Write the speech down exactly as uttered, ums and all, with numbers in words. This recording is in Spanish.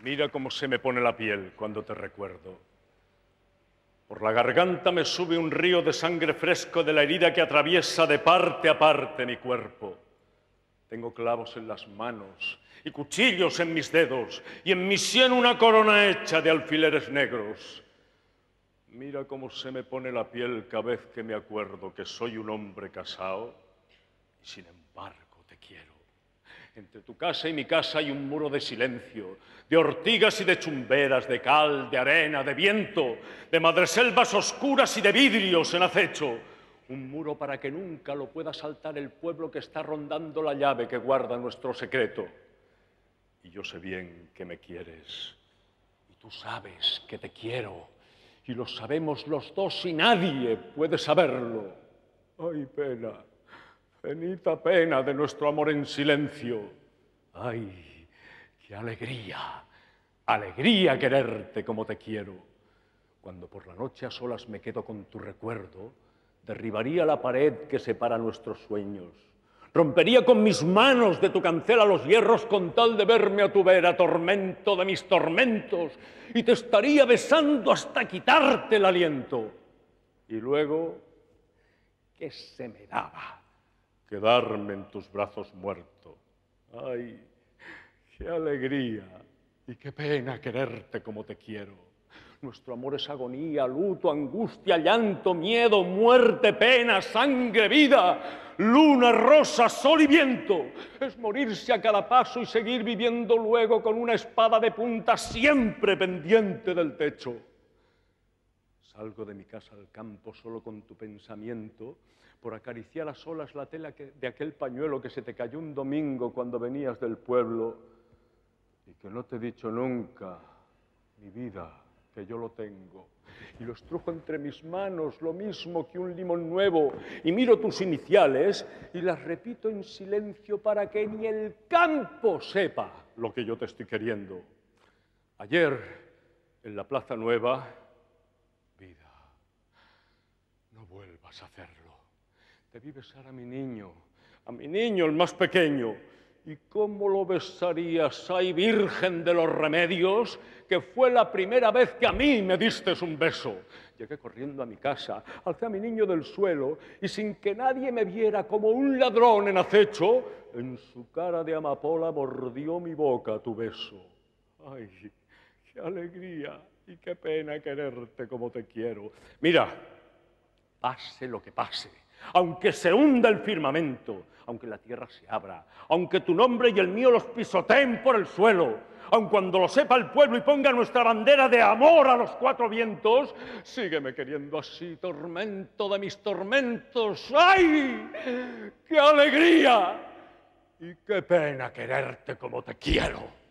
Mira cómo se me pone la piel cuando te recuerdo. Por la garganta me sube un río de sangre fresco de la herida que atraviesa de parte a parte mi cuerpo. Tengo clavos en las manos y cuchillos en mis dedos y en mi sien una corona hecha de alfileres negros. Mira cómo se me pone la piel cada vez que me acuerdo que soy un hombre casado y sin embargo te quiero. Entre tu casa y mi casa hay un muro de silencio, de ortigas y de chumberas, de cal, de arena, de viento, de madreselvas oscuras y de vidrios en acecho. Un muro para que nunca lo pueda saltar el pueblo que está rondando la llave que guarda nuestro secreto. Y yo sé bien que me quieres, y tú sabes que te quiero, y lo sabemos los dos y nadie puede saberlo. ¡Ay, pena! Penita pena de nuestro amor en silencio. ¡Ay, qué alegría! Alegría quererte como te quiero. Cuando por la noche a solas me quedo con tu recuerdo, derribaría la pared que separa nuestros sueños. Rompería con mis manos de tu cancela los hierros con tal de verme a tu vera, tormento de mis tormentos, y te estaría besando hasta quitarte el aliento. Y luego, ¿qué se me daba? Quedarme en tus brazos muerto. ¡Ay, qué alegría! Y qué pena quererte como te quiero. Nuestro amor es agonía, luto, angustia, llanto, miedo, muerte, pena, sangre, vida, luna, rosa, sol y viento. Es morirse a cada paso y seguir viviendo luego con una espada de punta siempre pendiente del techo. Salgo de mi casa al campo solo con tu pensamiento por acariciar a solas la tela que, de aquel pañuelo que se te cayó un domingo cuando venías del pueblo y que no te he dicho nunca, mi vida, que yo lo tengo. Y lo estrujo entre mis manos, lo mismo que un limón nuevo, y miro tus iniciales y las repito en silencio para que ni el campo sepa lo que yo te estoy queriendo. Ayer, en la Plaza Nueva, vida, no vuelvas a hacerlo. Debí besar a mi niño, a mi niño, el más pequeño. ¿Y cómo lo besarías, ay Virgen de los Remedios, que fue la primera vez que a mí me diste un beso? Llegué corriendo a mi casa, alcé a mi niño del suelo y sin que nadie me viera como un ladrón en acecho, en su cara de amapola mordió mi boca tu beso. Ay, qué alegría y qué pena quererte como te quiero. Mira, pase lo que pase, aunque se hunda el firmamento, aunque la tierra se abra, aunque tu nombre y el mío los pisoteen por el suelo, aun cuando lo sepa el pueblo y ponga nuestra bandera de amor a los cuatro vientos, sígueme queriendo así, tormento de mis tormentos. ¡Ay! ¡Qué alegría! Y qué pena quererte como te quiero.